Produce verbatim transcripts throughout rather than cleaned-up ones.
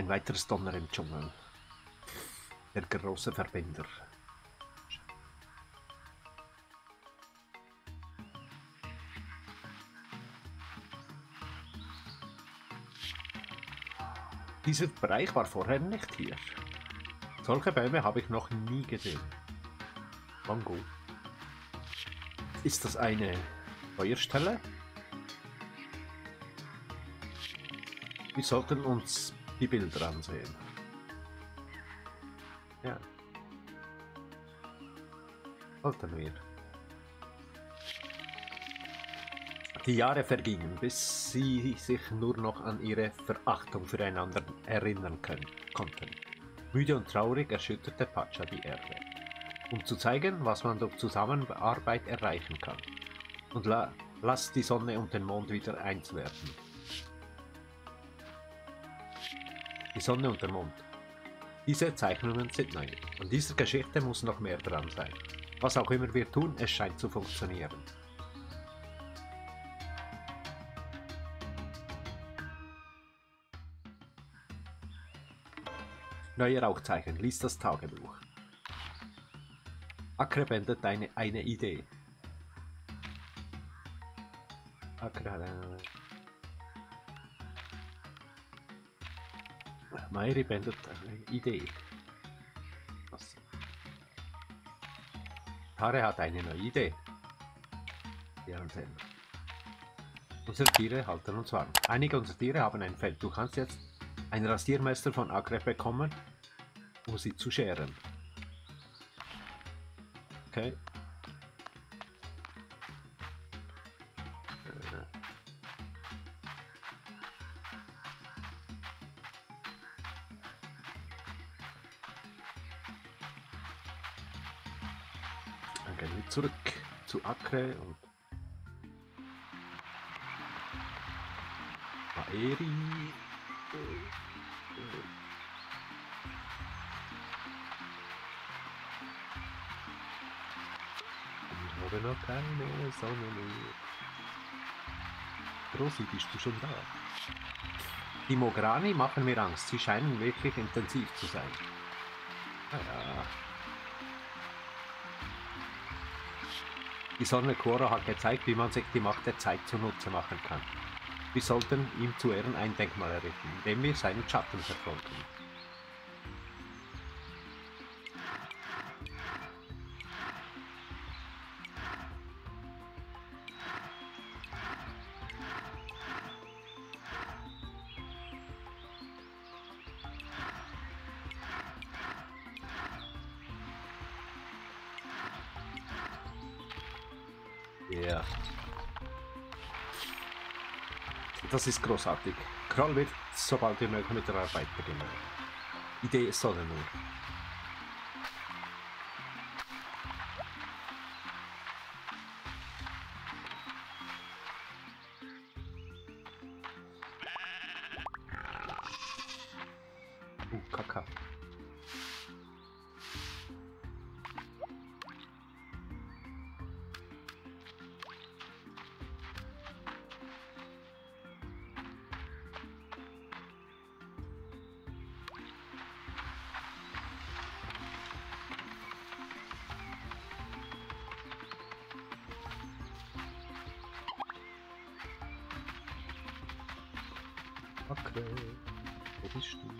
weiteres Donner im Dschungel. Der große Verbinder. Dieser Bereich war vorher nicht hier. Solche Bäume habe ich noch nie gesehen. Mango. Ist das eine Feuerstelle? Wir sollten uns die Bilder ansehen. Ja. Sollten wir. Die Jahre vergingen, bis sie sich nur noch an ihre Verachtung füreinander erinnern können, konnten. Müde und traurig erschütterte Pacha die Erde, um zu zeigen, was man durch Zusammenarbeit erreichen kann. Und la lass die Sonne und den Mond wieder eins werden. Die Sonne und der Mond. Diese Zeichnungen sind neu. An dieser Geschichte muss noch mehr dran sein. Was auch immer wir tun, es scheint zu funktionieren. Neue Rauchzeichen. Lies das Tagebuch. Akre beendet eine, eine Idee. Akre hat eine... Mairi beendet eine Idee. Was? Tare hat eine neue Idee. Die Antennen. Unsere Tiere halten uns warm. Einige unserer Tiere haben ein Feld. Du kannst jetzt ein Rasiermesser von Akre bekommen, um sie zu scheren. Okay. Dann gehen wir zurück zu Akre und Maeri. Ich habe noch keine Sonne mehr. Rosi, bist du schon da? Die Mograni machen mir Angst. Sie scheinen wirklich intensiv zu sein. Ah ja. Die Sonne Quora hat gezeigt, wie man sich die Macht der Zeit zunutze machen kann. Wir sollten ihm zu Ehren ein Denkmal errichten, indem wir seinen Schatten verfolgen. Ja. Das ist großartig. Kroll wird sobald wir mögen mit der Arbeit beginnen. Idee ist Sonne nur. Uh, Kaka. Okay, wo bist du?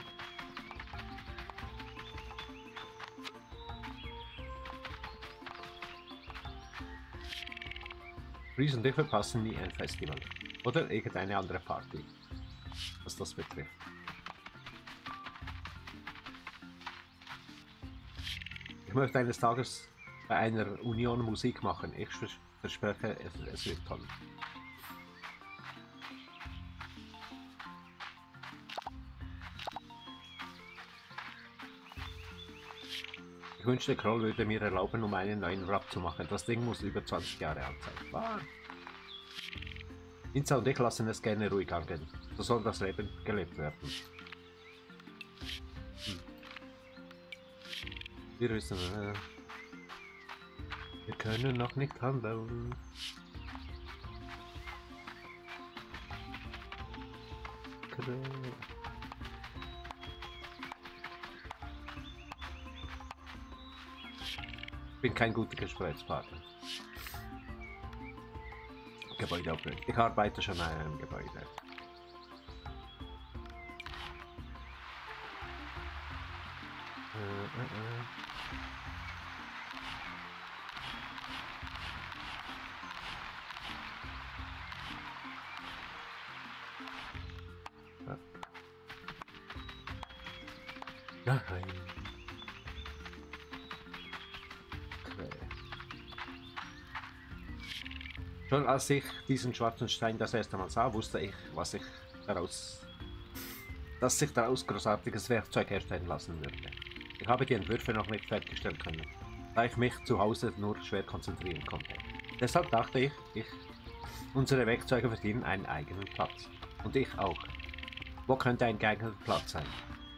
Freeze und ich verpassen nie ein Festival. Oder irgendeine andere Party, was das betrifft. Ich möchte eines Tages bei einer Union Musik machen. Ich verspreche, es, es wird toll. Ich wünschte, Kroll würde mir erlauben, um einen neuen Rap zu machen. Das Ding muss über zwanzig Jahre alt sein. Wahr? Inza und ich lassen es gerne ruhig angehen. So soll das Leben gelebt werden. Hm. Wir wissen, äh, wir können noch nicht handeln. Bin kein guter Gesprächspartner. Gebäudeupgrade. Ich arbeite schon an einem Gebäude. Äh, äh, äh. Ja. Nein. Schon als ich diesen schwarzen Stein das erste Mal sah, wusste ich, was ich daraus, dass sich daraus großartiges Werkzeug herstellen lassen würde. Ich habe die Entwürfe noch nicht fertigstellen können, da ich mich zu Hause nur schwer konzentrieren konnte. Deshalb dachte ich, ich unsere Werkzeuge verdienen einen eigenen Platz. Und ich auch. Wo könnte ein geeigneter Platz sein?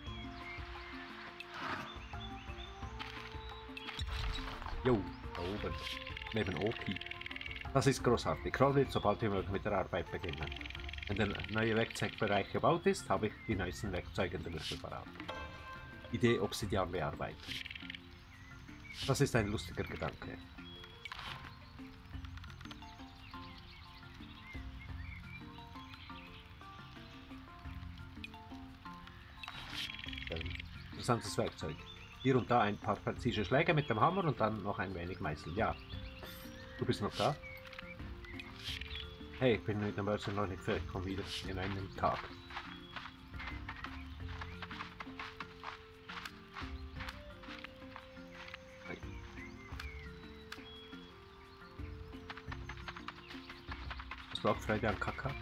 Jo, da oben. Neben Opi. Das ist großartig. Kroll wird sobald wie möglich mit der Arbeit beginnen. Wenn der neue Werkzeugbereich gebaut ist, habe ich die neuesten Werkzeuge in der Liste parat. Idee Obsidian bearbeiten. Das ist ein lustiger Gedanke. Interessantes Werkzeug. Hier und da ein paar präzise Schläge mit dem Hammer und dann noch ein wenig Meißeln. Ja. Du bist noch da? Hey, ich bin mit der Börse noch nicht fertig, komm wieder in einem Tag. Hey. Hast du auch Freude an Kaka?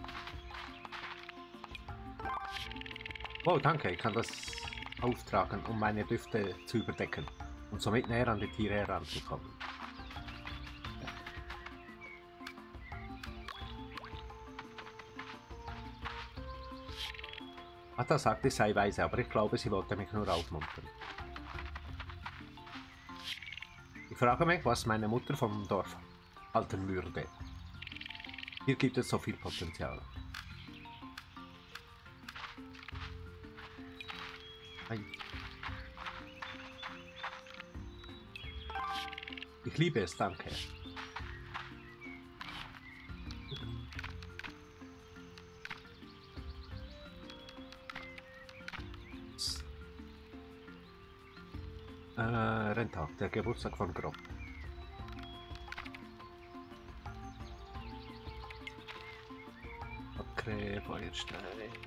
Oh, danke, ich kann das auftragen, um meine Düfte zu überdecken und somit näher an die Tiere heranzukommen. Atta sagte, ich sei weise, aber ich glaube, sie wollte mich nur aufmuntern. Ich frage mich, was meine Mutter vom Dorf halten würde. Hier gibt es so viel Potenzial. Hey. Ich liebe es, danke. Äh, Renntag, der Geburtstag von Grob. Okay, Feuerstein.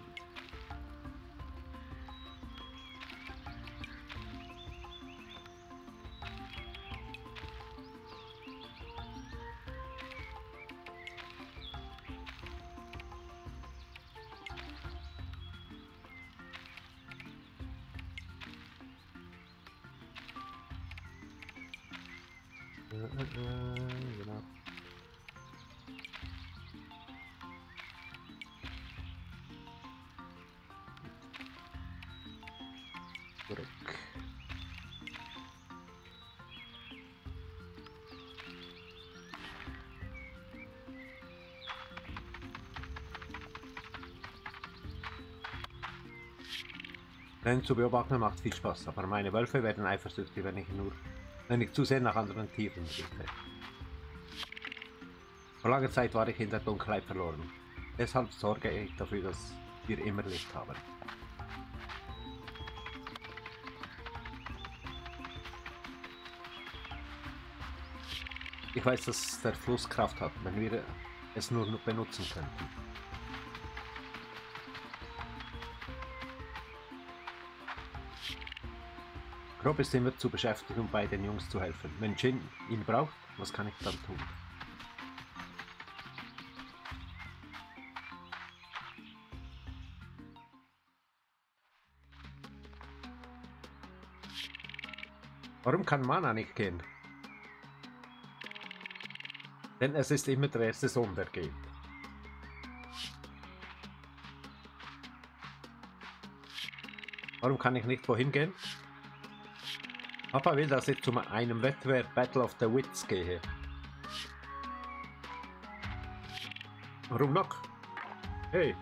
Genau. Zurück. Rennen zu beobachten macht viel Spaß, aber meine Wölfe werden eifersüchtig, wenn ich nur wenn ich zu sehr nach anderen Tieren rieche. Vor langer Zeit war ich in der Dunkelheit verloren. Deshalb sorge ich dafür, dass wir immer Licht haben. Ich weiß, dass der Fluss Kraft hat, wenn wir es nur benutzen könnten. Grob ist immer zu beschäftigt, um bei den Jungs zu helfen. Wenn Jin ihn braucht, was kann ich dann tun? Warum kann Mana nicht gehen? Denn es ist immer der erste Sohn, der geht. Warum kann ich nicht wohin gehen? Papa will, dass ich zu einem Wettbewerb Battle of the Wits gehe. Warum noch? Hey!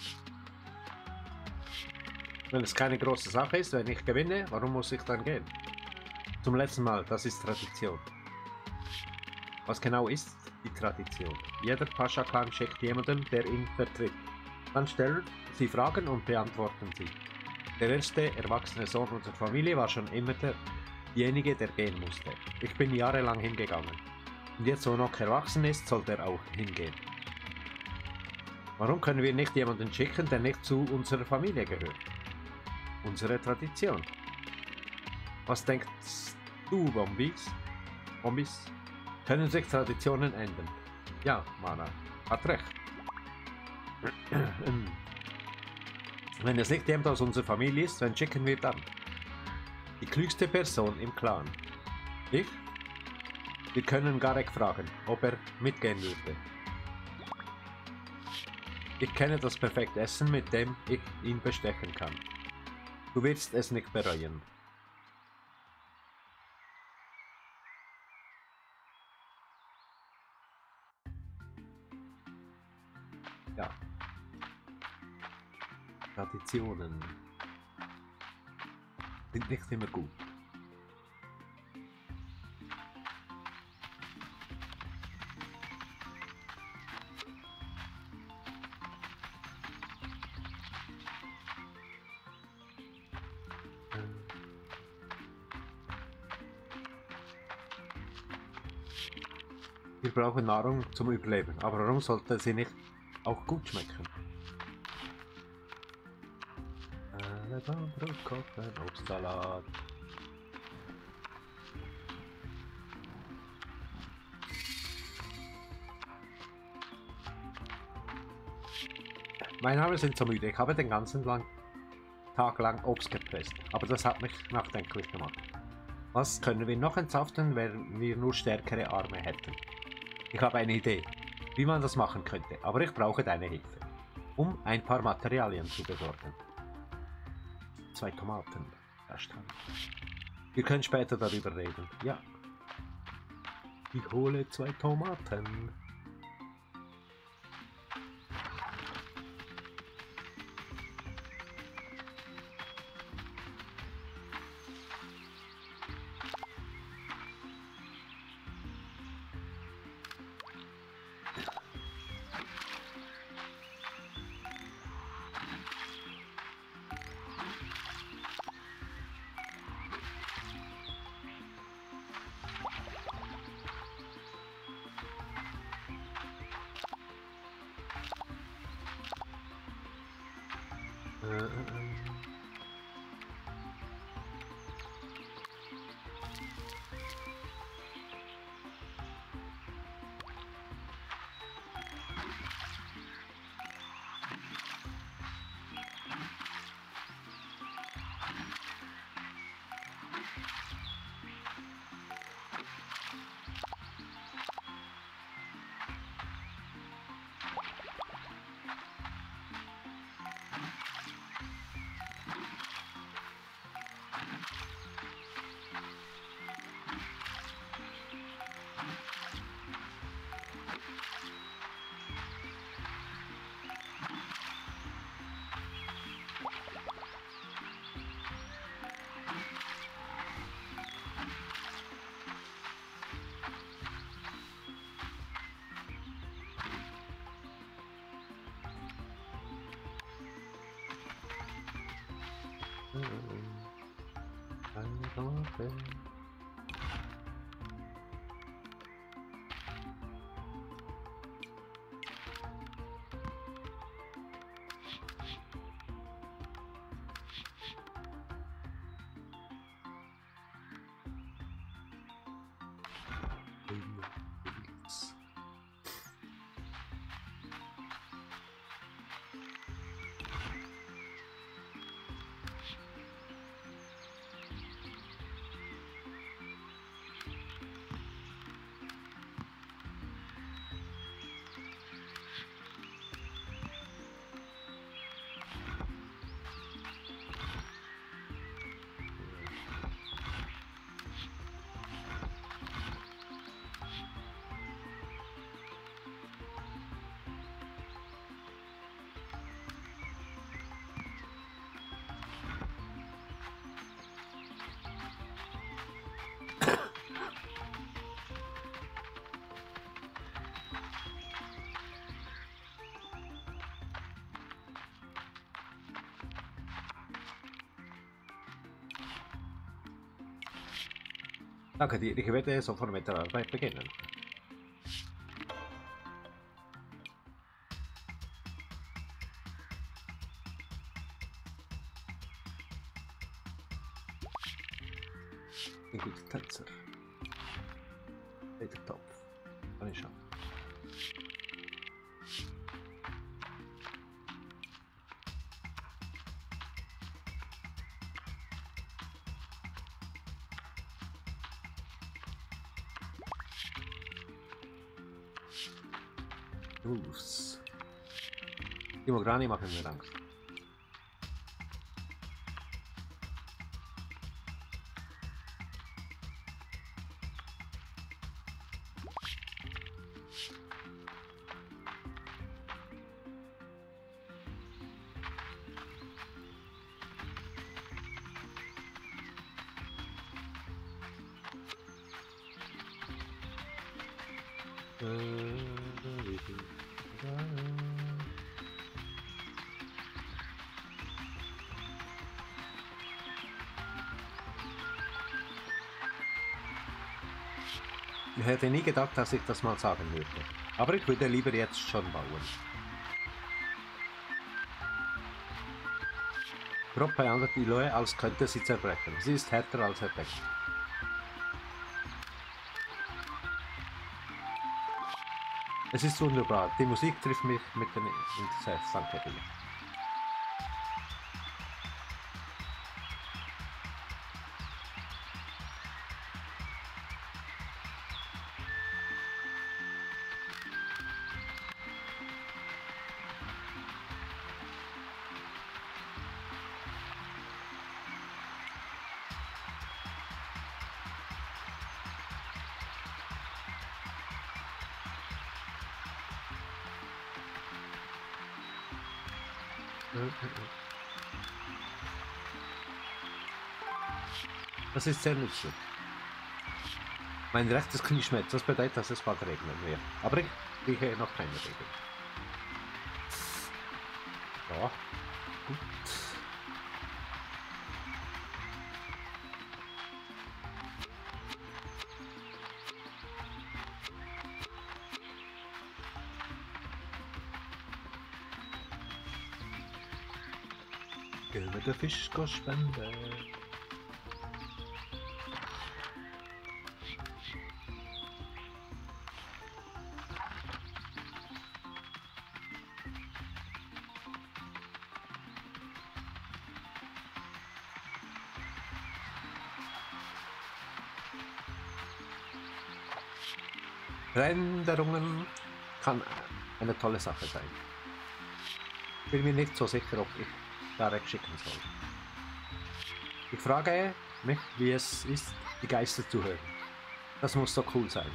Wenn es keine große Sache ist, wenn ich gewinne, warum muss ich dann gehen? Zum letzten Mal, das ist Tradition. Was genau ist die Tradition? Jeder Pascha-Clan schickt jemanden, der ihn vertritt. Dann stellen sie Fragen und beantworten sie. Der erste erwachsene Sohn unserer Familie war schon immer derjenige, der gehen musste. Ich bin jahrelang hingegangen. Und jetzt, wo er noch erwachsen ist, sollte er auch hingehen. Warum können wir nicht jemanden schicken, der nicht zu unserer Familie gehört? Unsere Tradition. Was denkst du, Bombis? Bombis? Können sich Traditionen ändern? Ja, Mana, hat recht. Wenn es nicht jemand aus unserer Familie ist, wen schicken wir dann? Die klügste Person im Clan. Ich? Wir können Garek fragen, ob er mitgehen würde. Ich kenne das perfekte Essen, mit dem ich ihn bestechen kann. Du wirst es nicht bereuen. Ja. Traditionen sind nicht immer gut. Wir brauchen Nahrung zum Überleben, aber warum sollte sie nicht auch gut schmecken? Brot kochen, Obstsalat. Meine Arme sind so müde. Ich habe den ganzen lang, Tag lang Obst gepresst, aber das hat mich nachdenklich gemacht. Was können wir noch entsaften, wenn wir nur stärkere Arme hätten? Ich habe eine Idee, wie man das machen könnte, aber ich brauche deine Hilfe, um ein paar Materialien zu besorgen. Zwei Tomaten. Erstaunt. Wir können später darüber reden. Ja. Ich hole zwei Tomaten. Danke dir, ich werde sofort mit der Arbeit beginnen. Ich bin Tänzer. Ledertopf. Kann ich schon. Moves. Die Mograni machen mir Angst. Ich hätte nie gedacht, dass ich das mal sagen würde. Aber ich würde lieber jetzt schon bauen. Grob behandelt die Lohe, als könnte sie zerbrechen. Sie ist härter als er denkt. Es ist wunderbar. Die Musik trifft mich mit den Interesse. Danke dir. Das ist sehr nützlich. Mein rechtes Knie schmerzt, das bedeutet, dass es bald regnen wird. Aber ich kriege noch keine Regen. Ja, gut. Gehen wir den Fisch spenden. Veränderungen kann eine tolle Sache sein. Ich bin mir nicht so sicher, ob ich direkt schicken soll. Ich frage mich, wie es ist, die Geister zu hören. Das muss so cool sein.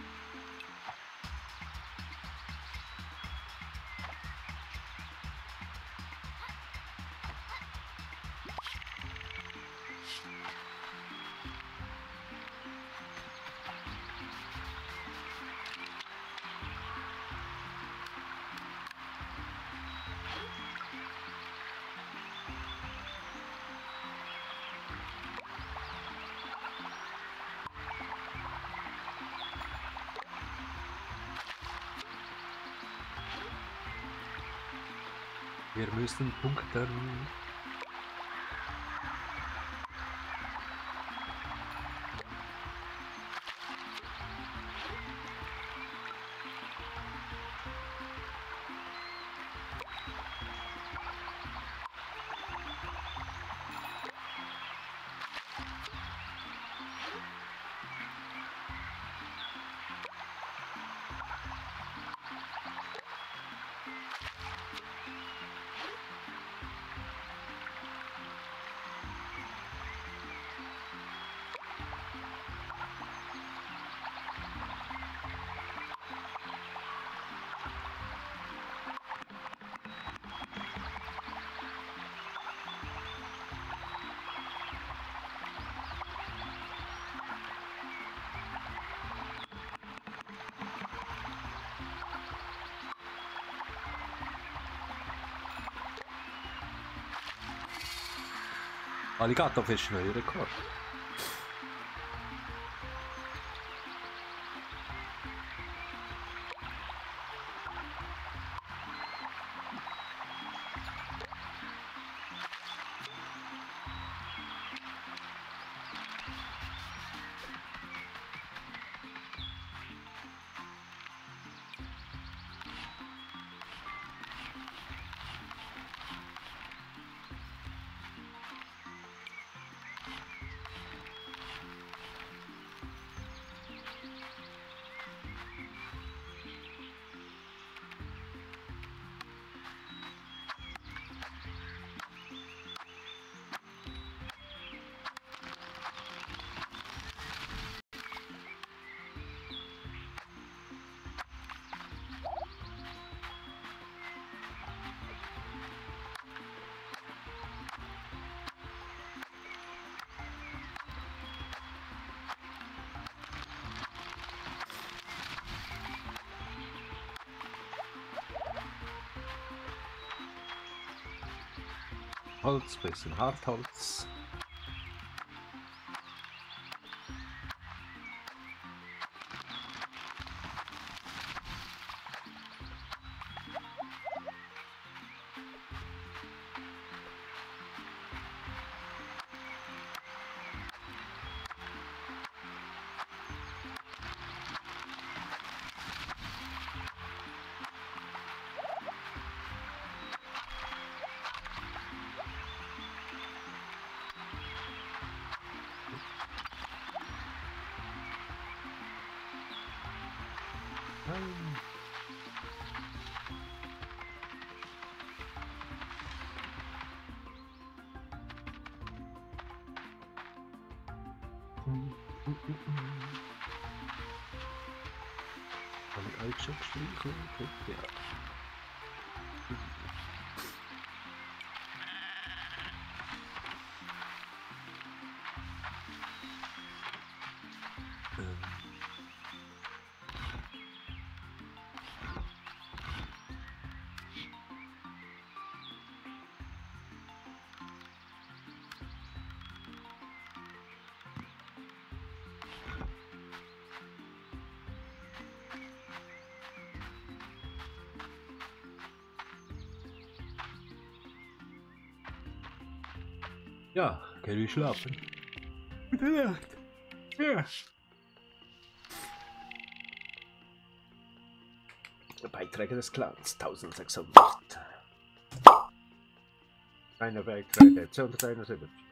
Wir müssen punkten. Alligatorfisch, neuer Rekord. Holz, bisschen Hartholz. Habe ich alles schon gestrichen? Ja. Ähm. Ja, kann ich schlafen. Gute Nacht. Ja. Beiträge des Clans eintausendsechshundert. Keine Beiträge, zweihunderteinundsiebzig.